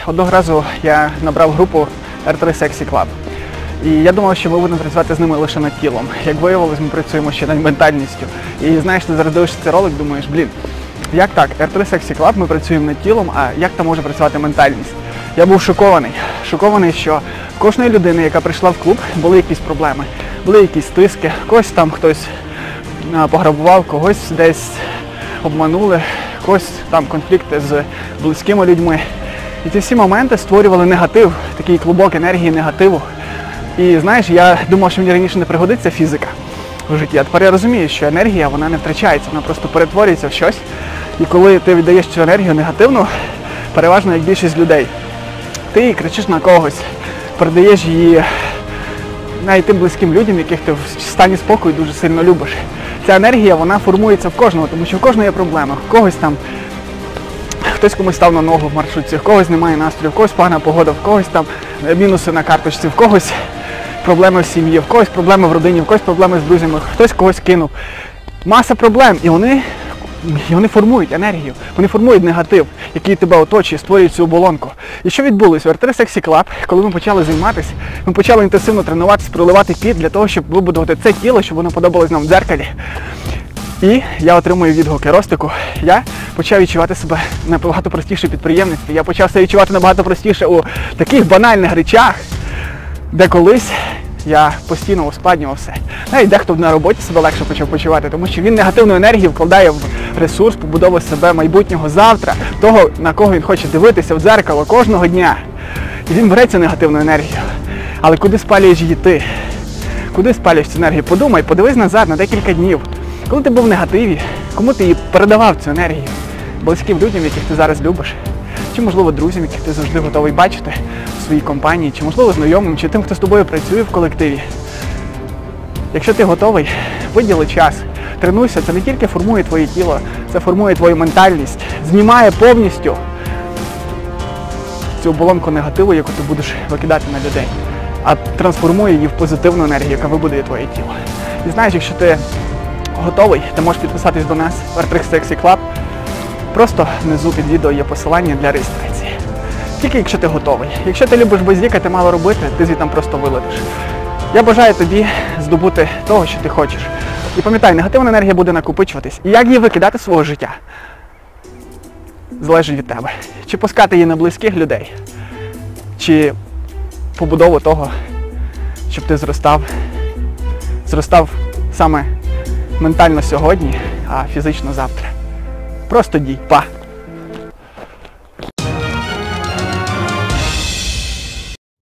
одного разу я набрав групу R3 Sexy Club. І я думав, що ми будемо працювати з ними лише над тілом. Як виявилось, ми працюємо ще над ментальністю. І знаєш, ти зараз дивишся цей ролик, думаєш, як так, R3 Sexy Club, ми працюємо над тілом, а як там може працювати ментальність? Я був шокований, що в кожної людини, яка прийшла в клуб, були якісь проблеми, були якісь тиски, когось там хтось пограбував, когось десь обманули, когось там конфлікти з близькими людьми. І ці всі моменти створювали негатив, такий клубок енергії негативу. І знаєш, я думав, що мені раніше не пригодиться фізика в житті, а тепер я розумію, що енергія, вона не втрачається, вона просто перетворюється в щось. І коли ти віддаєш цю енергію негативну, переважно як більшість людей, ти кричиш на когось, передаєш її навіть тим близьким людям, яких ти в стані спокою дуже сильно любиш. Ця енергія, вона формується в кожного, тому що в кожного є проблема. В когось там, хтось комусь став на ногу в маршрутці, в когось немає настрою, в когось погана погода, в когось там мінуси на карточці, в когось проблеми в сім'ї, в когось проблеми в родині, в когось проблеми з друзями, хтось когось кинув. Маса проблем, і вони формують енергію, вони формують негатив, який тебе оточує, створюють цю оболонку. І що відбулося? В R3 Sexy Club, коли ми почали займатися, ми почали інтенсивно тренуватися, проливати піт для того, щоб вибудувати це тіло, щоб воно подобалось нам в дзеркалі. І я отримую відгуки Ростику. Я почав відчувати себе набагато простіше в підприємництві. Я почав себе відчувати набагато простіше у таких банальних речах, де колись я постійно ускладнював все. Навіть дехто на роботі себе легше почав почувати, тому що він негативну енергію вкладає в ресурс, побудову себе майбутнього завтра, того, на кого він хоче дивитися в дзеркало кожного дня. І він бере цю негативну енергію. Але куди спалюєш її ти? Куди спалюєш цю енергію? Подумай, подивись назад на декілька днів. Коли ти був в негативі, кому ти її передавав цю енергію? Близьким людям, яких ти зараз любиш? Чи, можливо, друзям, яких ти завжди готовий бачити в своїй компанії? Чи, можливо, знайомим, чи тим, хто з тобою працює в колективі? Якщо ти готовий, виділи час, тренуйся, це не тільки формує твоє тіло, це формує твою ментальність, знімає повністю цю оболонку негативу, яку ти будеш викидати на людей, а трансформує її в позитивну енергію, яка вибудує твоє тіло. І знаєш, якщо ти готовий, ти можеш підписатись до нас в R3 Sexy Club. Просто внизу під відео є посилання для реєстрації. Тільки якщо ти готовий. Якщо ти любиш базікати, мало робити, ти звідти просто вилетиш. Я бажаю тобі здобути того, що ти хочеш. І пам'ятай, негативна енергія буде накопичуватись. І як її викидати з свого життя, залежить від тебе. Чи пускати її на близьких людей, чи побудову того, щоб ти зростав саме ментально сьогодні, а фізично завтра. Просто дій. Па!